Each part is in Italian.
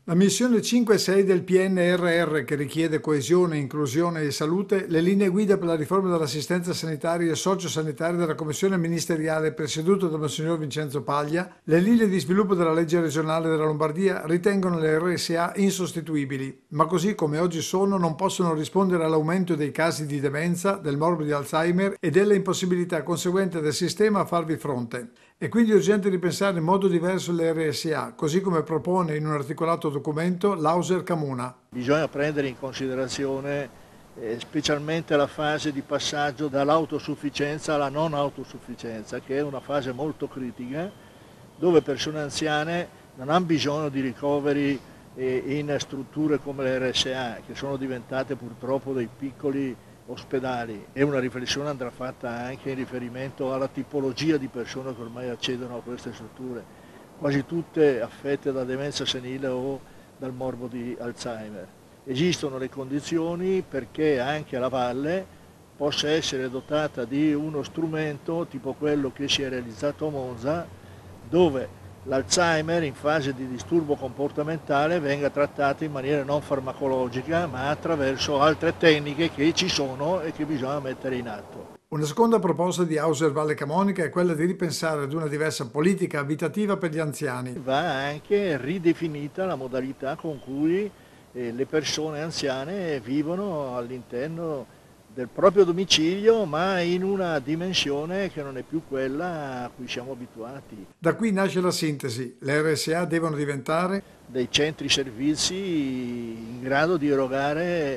La missione 5 e 6 del PNRR, che richiede coesione, inclusione e salute, le linee guida per la riforma dell'assistenza sanitaria e sociosanitaria della Commissione ministeriale presieduta da Monsignor Vincenzo Paglia, le linee di sviluppo della legge regionale della Lombardia ritengono le RSA insostituibili, ma così come oggi sono non possono rispondere all'aumento dei casi di demenza, del morbo di Alzheimer e delle impossibilità conseguenti del sistema a farvi fronte. È quindi urgente ripensare in modo diverso le RSA, così come propone in un articolato documento l'Auser Camuna. Bisogna prendere in considerazione specialmente la fase di passaggio dall'autosufficienza alla non autosufficienza, che è una fase molto critica, dove persone anziane non hanno bisogno di ricoveri in strutture come le RSA, che sono diventate purtroppo dei piccoli ospedali, e una riflessione andrà fatta anche in riferimento alla tipologia di persone che ormai accedono a queste strutture, quasi tutte affette da demenza senile o dal morbo di Alzheimer. Esistono le condizioni perché anche la valle possa essere dotata di uno strumento tipo quello che si è realizzato a Monza, dove l'Alzheimer in fase di disturbo comportamentale venga trattato in maniera non farmacologica, ma attraverso altre tecniche che ci sono e che bisogna mettere in atto. Una seconda proposta di Auser Valle Camonica è quella di ripensare ad una diversa politica abitativa per gli anziani. Va anche ridefinita la modalità con cui le persone anziane vivono all'interno del proprio domicilio, ma in una dimensione che non è più quella a cui siamo abituati. Da qui nasce la sintesi: le RSA devono diventare dei centri servizi in grado di erogare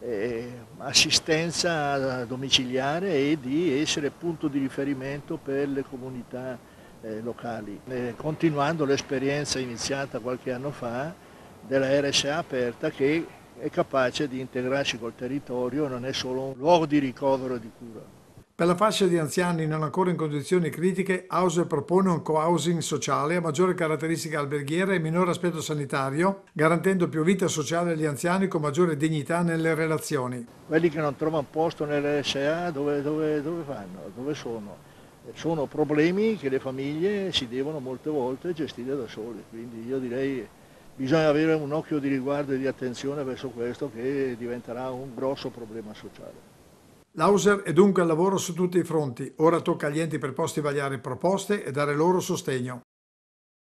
assistenza domiciliare e di essere punto di riferimento per le comunità locali, continuando l'esperienza iniziata qualche anno fa della RSA aperta, che è capace di integrarsi col territorio e non è solo un luogo di ricovero e di cura. Per la fascia di anziani non ancora in condizioni critiche, Auser propone un co-housing sociale a maggiore caratteristica alberghiera e minore aspetto sanitario, garantendo più vita sociale agli anziani con maggiore dignità nelle relazioni. Quelli che non trovano posto nelle RSA dove vanno? Dove sono? Sono problemi che le famiglie si devono molte volte gestire da sole, quindi io direi bisogna avere un occhio di riguardo e di attenzione verso questo, che diventerà un grosso problema sociale. L'Auser è dunque al lavoro su tutti i fronti, ora tocca agli enti preposti vagliare proposte e dare loro sostegno.